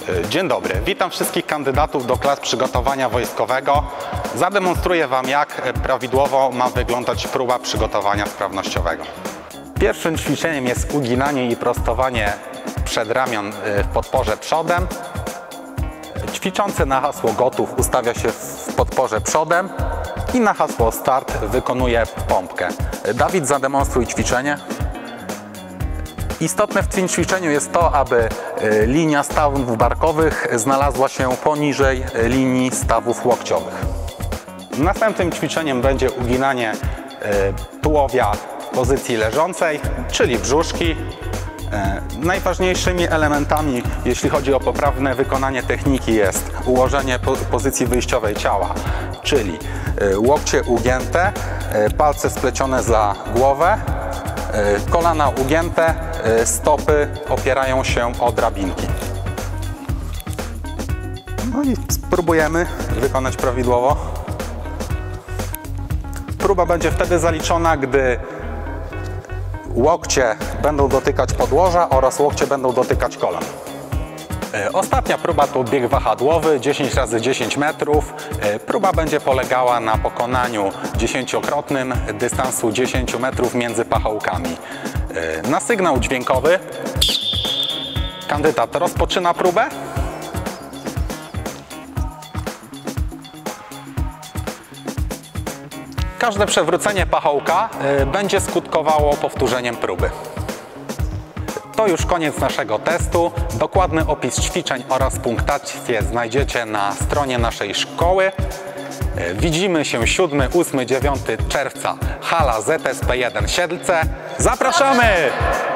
Dzień dobry, witam wszystkich kandydatów do klas przygotowania wojskowego. Zademonstruję Wam, jak prawidłowo ma wyglądać próba przygotowania sprawnościowego. Pierwszym ćwiczeniem jest uginanie i prostowanie przedramion w podporze przodem. Ćwiczący na hasło gotów ustawia się w podporze przodem i na hasło start wykonuje pompkę. Dawid, zademonstruj ćwiczenie. Istotne w tym ćwiczeniu jest to, aby linia stawów barkowych znalazła się poniżej linii stawów łokciowych. Następnym ćwiczeniem będzie uginanie tułowia w pozycji leżącej, czyli brzuszki. Najważniejszymi elementami, jeśli chodzi o poprawne wykonanie techniki, jest ułożenie pozycji wyjściowej ciała, czyli łokcie ugięte, palce splecione za głowę, kolana ugięte, stopy opierają się o drabinki. No i spróbujemy wykonać prawidłowo. Próba będzie wtedy zaliczona, gdy łokcie będą dotykać podłoża oraz łokcie będą dotykać kolan. Ostatnia próba to bieg wahadłowy 10 razy 10 metrów. Próba będzie polegała na pokonaniu 10-krotnym dystansu 10 metrów między pachołkami. Na sygnał dźwiękowy kandydat rozpoczyna próbę. Każde przewrócenie pachołka będzie skutkowało powtórzeniem próby. To już koniec naszego testu. Dokładny opis ćwiczeń oraz punktację znajdziecie na stronie naszej szkoły. Widzimy się 7, 8, 9 czerwca, hala ZSP1 Siedlce. Zapraszamy!